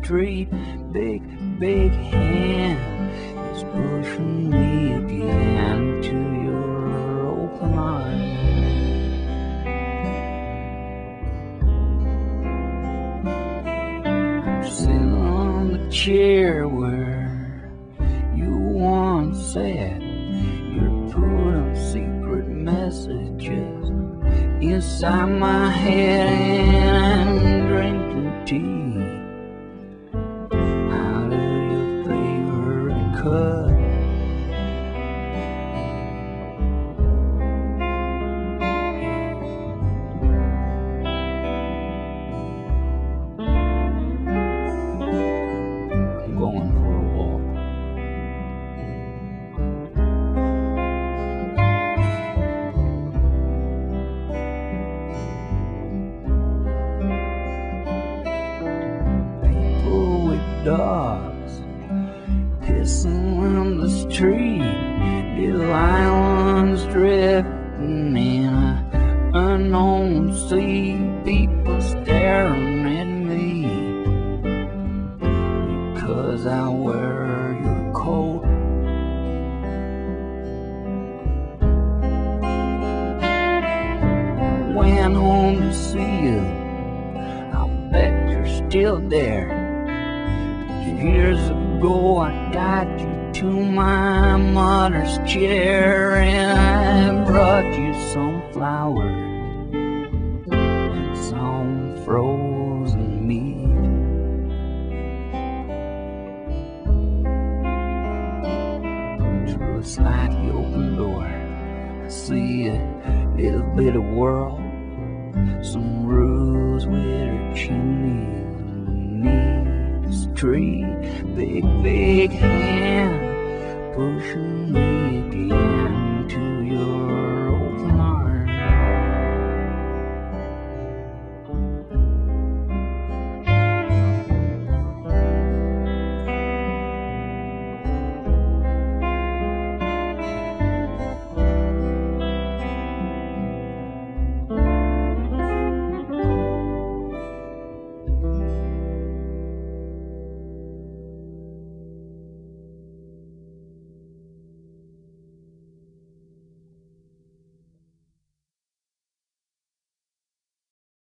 street. Big, big hand is pushing me again to your open arms. I'm sitting on the chair where you once said you're putting secret messages inside my head, and I'm drinking tea out of your favorite cup. I'm going for a walk. Dogs pissing on the street, little islands drifting in an unknown sea, people staring at me because I wear your coat. Went home to see you, I'll bet you're still there. Years ago I tied you to my mother's chair, and I brought you some flowers and some frozen meat. Through a slightly open door I see a little bit of world, some roofs with her chimneys beneath tree. Big, big hand pushing me again to your